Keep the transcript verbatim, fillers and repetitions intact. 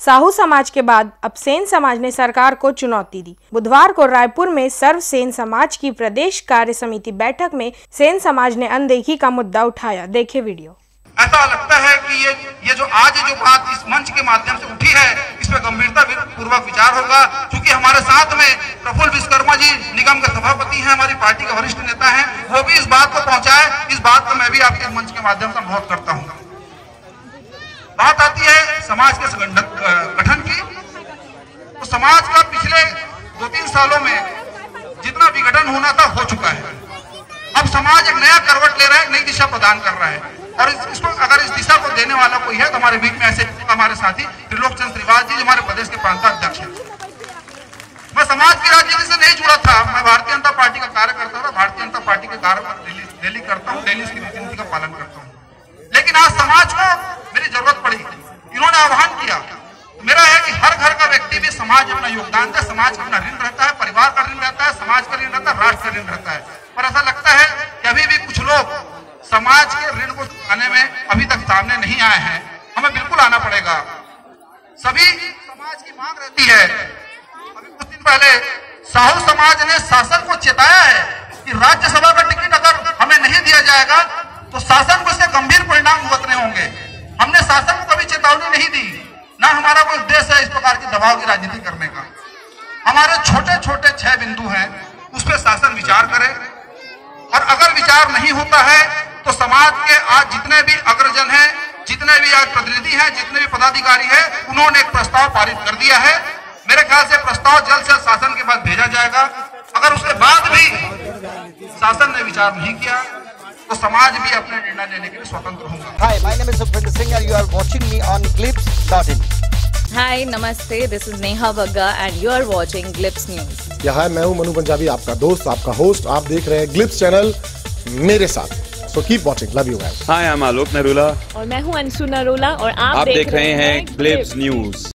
साहू समाज के बाद अब सेन समाज ने सरकार को चुनौती दी। बुधवार को रायपुर में सर्व सेन समाज की प्रदेश कार्य समिति बैठक में सेन समाज ने अनदेखी का मुद्दा उठाया। देखे वीडियो। ऐसा लगता है कि ये ये जो आज जो बात इस मंच के माध्यम से उठी है, इस पर गंभीरता पूर्वक विचार होगा, क्योंकि हमारे साथ में प्रफुल्ल विश्वकर्मा जी निगम के सभापति हैं, हमारी पार्टी के वरिष्ठ नेता हैं, वो भी इस बात को पहुंचाए। इस बात को मैं भी आपके मंच के माध्यम से अनुरोध करता हूँ। बात आती है समाज के गठन की, तो समाज का पिछले दो तीन सालों में जितना विघटन होना था हो चुका है। अब समाज एक नया करवट ले रहा है, नई दिशा प्रदान कर रहा है, और इस, इसको अगर इस दिशा को देने वाला कोई है तो हमारे बीच में ऐसे हमारे साथी त्रिलोक चंद्र श्रीवास जी हमारे प्रदेश के प्रांताध्यक्ष हैं। मैं समाज की राजनीति से नहीं जुड़ा था, मैं भारतीय जनता पार्टी का कार्य करता था, भारतीय जनता पार्टी के कार्य डेली करता हूँ, डेली इसकी नीति का पालन करता हूँ। लेकिन आज समाज को मेरी जरूरत पड़ी, इन्होंने आह्वान किया, तो मेरा है कि हर घर का व्यक्ति भी समाज अपना योगदान दे। समाज का अपना ऋण रहता है, परिवार का ऋण रहता है, समाज का ऋण रहता है, राष्ट्र का ऋण रहता है। पर ऐसा लगता है कि अभी भी कुछ लोग समाज के ऋण को चुकाने में अभी तक सामने नहीं आए हैं। हमें बिल्कुल आना पड़ेगा। सभी समाज की मांग रहती है। अभी कुछ दिन पहले साहू समाज ने शासन को चेताया है कि राज्यसभा का टिकट अगर हमें नहीं दिया जाएगा तो शासन को इसके गंभीर परिणाम भुगतने होंगे। हमने शासन को कभी चेतावनी नहीं दी, ना हमारा कोई उद्देश्य है इस प्रकार की दबाव की राजनीति करने का। हमारे छोटे छोटे छह बिंदु हैं, उस पर शासन विचार करे, और अगर विचार नहीं होता है तो समाज के आज जितने भी अग्रजन हैं, जितने भी आज प्रतिनिधि हैं, जितने भी पदाधिकारी हैं, उन्होंने एक प्रस्ताव पारित कर दिया है। मेरे ख्याल से प्रस्ताव जल्द से शासन के पास भेजा जाएगा। अगर उसके बाद भी शासन ने विचार नहीं किया तो समाज भी अपने निर्णय लेने के लिए स्वतंत्र होगा। Hi, my name is Suprinder Singh and you are watching me on Glips dot in. Hi, Namaste. This is Neha Bagga and you are watching Glips News. या हाय, मैं हूं मनु पंजाबी, आपका दोस्त, आपका होस्ट। आप देख रहे हैं ग्लिप्स चैनल मेरे साथ। So keep watching. Love you guys. Hi, I'm Alok Narula. और मैं हूं अंशु नरोला और आप, आप देख रहे हैं ग्लिप्स न्यूज।